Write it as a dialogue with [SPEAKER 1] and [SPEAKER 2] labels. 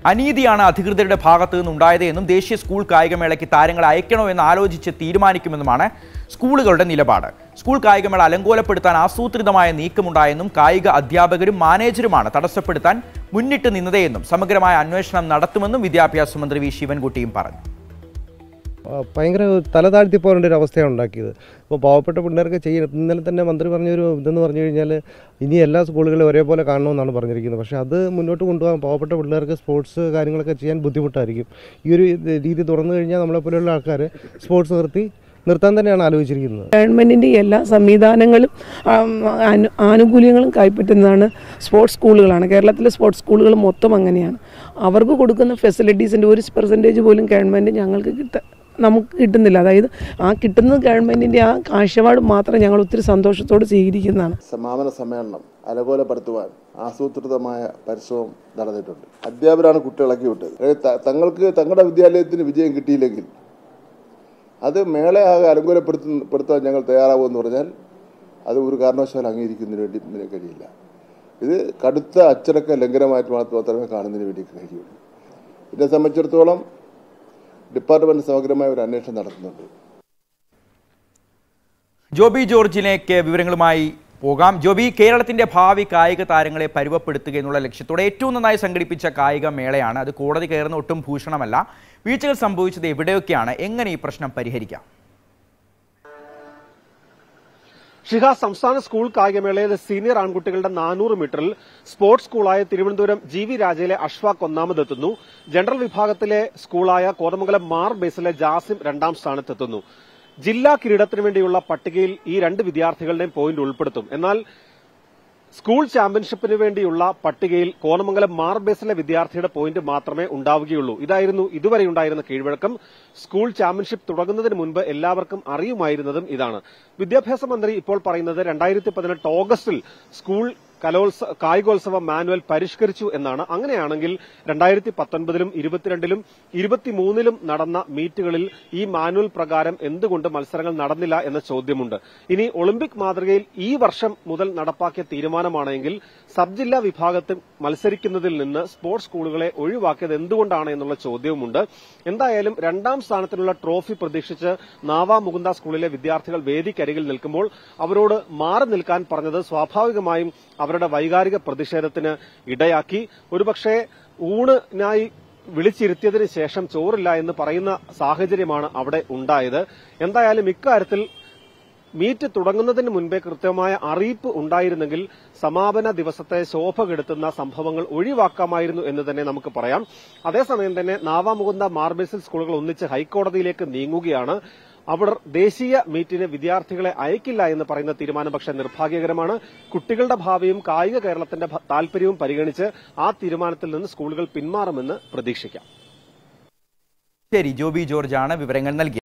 [SPEAKER 1] അനീതിയാണ് അധികൃതരുടെ ഭാഗത്തു നിന്നുണ്ടായത് എന്നും ദേശീയ സ്കൂൾ കായികമേളയ്ക്ക് താരങ്ങളെ അയക്കണോ എന്ന് ആലോചിച്ച് തീരുമാനിക്കുമെന്നുമാണ് സ്കൂളുകളുടെ നിലപാട്. സ്കൂൾ കായികമേള അലങ്കോലപ്പെടുത്താൻ ആസൂത്രിതമായ നീക്കമുണ്ടായെന്നും കായിക അധ്യാപകരും മാനേജരുമാണ് തടസ്സപ്പെടുത്താൻ മുന്നിട്ട് നിന്നതെന്നും സമഗ്രമായ അന്വേഷണം നടത്തുമെന്നും വിദ്യാഭ്യാസ മന്ത്രി വി ശിവൻകുട്ടിയും പറഞ്ഞു.
[SPEAKER 2] ഭയങ്കര തലതാഴ്ത്തി പോകേണ്ട ഒരു അവസ്ഥയാണ് ഉണ്ടാക്കിയത്. ഇപ്പോൾ പാവപ്പെട്ട പിള്ളേർക്ക് ഇന്നലെ തന്നെ മന്ത്രി പറഞ്ഞൊരു ഇതെന്ന് പറഞ്ഞു കഴിഞ്ഞാൽ ഇനി എല്ലാ സ്കൂളുകളും ഒരേപോലെ കാണണമെന്നാണ് പറഞ്ഞിരിക്കുന്നത്. പക്ഷേ അത് മുന്നോട്ട് കൊണ്ടുപോകാൻ പാവപ്പെട്ട പിള്ളേർക്ക് സ്പോർട്സ് കാര്യങ്ങളൊക്കെ ചെയ്യാൻ ബുദ്ധിമുട്ടായിരിക്കും. ഈ ഒരു രീതി തുറന്നു കഴിഞ്ഞാൽ നമ്മളെപ്പോലെയുള്ള ആൾക്കാർ സ്പോർട്സ് നിർത്താൻ തന്നെയാണ് ആലോചിച്ചിരിക്കുന്നത്.
[SPEAKER 3] ഗവൺമെൻറ്റിൻ്റെ എല്ലാ സംവിധാനങ്ങളും ആനുകൂല്യങ്ങളും കൈപ്പറ്റുന്നതാണ് സ്പോർട്സ് സ്കൂളുകളാണ്. കേരളത്തിലെ സ്പോർട്സ് സ്കൂളുകൾ മൊത്തം അങ്ങനെയാണ്. അവർക്ക് കൊടുക്കുന്ന ഫെസിലിറ്റീസിൻ്റെ 1% പോലും ഗവൺമെൻറ് നമുക്ക് കിട്ടുന്നില്ല. അതായത് ആ കിട്ടുന്നത് ഗവൺമെൻറ്റിൻ്റെ ആ കാഴ്ചപ്പാട് മാത്രം ഞങ്ങൾ ഒത്തിരി സന്തോഷത്തോടെ സ്വീകരിക്കുന്നതാണ്.
[SPEAKER 4] സമാപന സമ്മേളനം അലങ്കോലപ്പെടുത്തുവാൻ ആസൂത്രിതമായ പരിശ്രമം നടന്നിട്ടുണ്ട്. അധ്യാപകരാണ് കുട്ടികളക്കി വിട്ടത്. തങ്ങളുടെ വിദ്യാലയത്തിന് വിജയം കിട്ടിയില്ലെങ്കിൽ അത് മേളയാകെ അലങ്കോലപ്പെടുത്താൻ ഞങ്ങൾ തയ്യാറാവുമെന്ന് പറഞ്ഞാൽ അത് ഒരു കാരണവശാലും അംഗീകരിക്കുന്നതിന് വേണ്ടി കഴിയില്ല. ഇത് കടുത്ത അച്ചടക്ക ലംഘനമായിട്ട് മാത്രമേ കാണുന്നതിന് വേണ്ടി കഴിയുള്ളൂ. ഇതിനെ സംബന്ധിച്ചിടത്തോളം ഡിപ്പാർട്ട്മെന്റ് സമഗ്രമായ ഒരു അന്വേഷണം നടത്തുന്നുണ്ട്.
[SPEAKER 1] ജോബി ജോർജിലേക്ക് വിവരങ്ങളുമായി പോകാം. ജോബി, കേരളത്തിന്റെ ഭാവി കായിക താരങ്ങളെ പരുവപ്പെടുത്തുക എന്നുള്ള ലക്ഷ്യത്തോടെ ഏറ്റവും നന്നായി സംഘടിപ്പിച്ച കായിക മേളയാണ്. അത് കോടതി കയറുന്ന ഒട്ടും ഭൂഷണമല്ല. വീഴ്ചകൾ സംഭവിച്ചത് എവിടെയൊക്കെയാണ്? എങ്ങനെ ഈ പ്രശ്നം പരിഹരിക്കാം?
[SPEAKER 5] ഷിഹ, സംസ്ഥാന സ്കൂൾ കായികമേളയിലെ സീനിയർ ആൺകുട്ടികളുടെ 400 മീറ്ററിൽ സ്പോർട്സ് സ്കൂളായ തിരുവനന്തപുരം GV രാജയിലെ അഷ്ഫാഖ് ഒന്നാമതെത്തുന്നു. ജനറൽ വിഭാഗത്തിലെ സ്കൂളായ കോതമംഗലം മാർ ബേസിലെ ജാസിം 2ാം സ്ഥാനത്തെത്തുന്നു. ജില്ലാ കിരീടത്തിനു വേണ്ടിയുള്ള പട്ടികയിൽ ഈ 2 വിദ്യാർത്ഥികളുടെയും പോയിന്റ് ഉൾപ്പെടുത്തും. എന്നാൽ സ്കൂൾ ചാമ്പ്യൻഷിപ്പിന് വേണ്ടിയുള്ള പട്ടികയിൽ കോതമംഗലം മാർ ബേസിലെ വിദ്യാർത്ഥിയുടെ പോയിന്റ് മാത്രമേ ഉണ്ടാവുകയുള്ളൂ. ഇതായിരുന്നു ഇതുവരെ ഉണ്ടായിരുന്ന കീഴ്വഴക്കം. സ്കൂൾ ചാമ്പ്യൻഷിപ്പ് തുടങ്ങുന്നതിന് മുൻപ് എല്ലാവർക്കും അറിയുമായിരുന്നതും ഇതാണ്. വിദ്യാഭ്യാസ മന്ത്രി ഇപ്പോൾ പറയുന്നത് 2018 ഓഗസ്റ്റിൽ സ്കൂൾ കായികോത്സവ മാനുവൽ പരിഷ്കരിച്ചു എന്നാണ്. അങ്ങനെയാണെങ്കിൽ 2019-ലും 22-ലും 23-ലും നടന്ന മീറ്റുകളിൽ ഈ മാനുവൽ പ്രകാരം എന്തുകൊണ്ട് മത്സരങ്ങൾ നടന്നില്ല എന്ന ചോദ്യമുണ്ട്. ഇനി ഒളിമ്പിക് മാതൃകയിൽ ഈ വർഷം മുതൽ നടപ്പാക്കിയ തീരുമാനമാണെങ്കിൽ സബ് ജില്ലാ വിഭാഗത്തിൽ മത്സരിക്കുന്നതിൽ നിന്ന് സ്പോർട്സ് സ്കൂളുകളെ ഒഴിവാക്കിയത് എന്തുകൊണ്ടാണ് എന്നുള്ള ചോദ്യവുമുണ്ട്. എന്തായാലും 2ാം സ്ഥാനത്തിനുള്ള ട്രോഫി പ്രതീക്ഷിച്ച് നാവാ മുകുന്ദ സ്കൂളിലെ വിദ്യാർത്ഥികൾ വേദിക്കരികിൽ നിൽക്കുമ്പോൾ അവരോട് മാറി നിൽക്കാൻ പറഞ്ഞത് സ്വാഭാവികമായും അവരുടെ വൈകാരിക പ്രതിഷേധത്തിന് ഇടയാക്കി. ഒരുപക്ഷെ ഊണിനായി വിളിച്ചിരുത്തിയതിനു ശേഷം ചോറില്ല എന്ന് പറയുന്ന സാഹചര്യമാണ് അവിടെ ഉണ്ടായത്. എന്തായാലും ഇക്കാര്യത്തിൽ മീറ്റ് തുടങ്ങുന്നതിന് മുൻപേ കൃത്യമായ അറിയിപ്പ് ഉണ്ടായിരുന്നെങ്കിൽ സമാപന ദിവസത്തെ ശോഭ കെടുത്തുന്ന സംഭവങ്ങൾ ഒഴിവാക്കാമായിരുന്നു എന്ന് തന്നെ നമുക്ക് പറയാം. അതേസമയം തന്നെ നാവാമുകുന്ദ മാർബേസിൽ സ്കൂളുകൾ ഒന്നിച്ച് ഹൈക്കോടതിയിലേക്ക് നീങ്ങുകയാണ്. അവർ ദേശീയ മീറ്റിന് വിദ്യാർത്ഥികളെ അയക്കില്ല എന്ന് പറയുന്ന തീരുമാനം പക്ഷേ നിർഭാഗ്യകരമാണ്. കുട്ടികളുടെ ഭാവിയും കായിക കേരളത്തിന്റെ താൽപര്യവും പരിഗണിച്ച് ആ തീരുമാനത്തിൽ നിന്ന് സ്കൂളുകൾ പിന്മാറുമെന്ന് പ്രതീക്ഷിക്കാം.
[SPEAKER 1] ശരി, ജോബി ജോർജാണ് വിവരങ്ങൾ നൽകിയത്.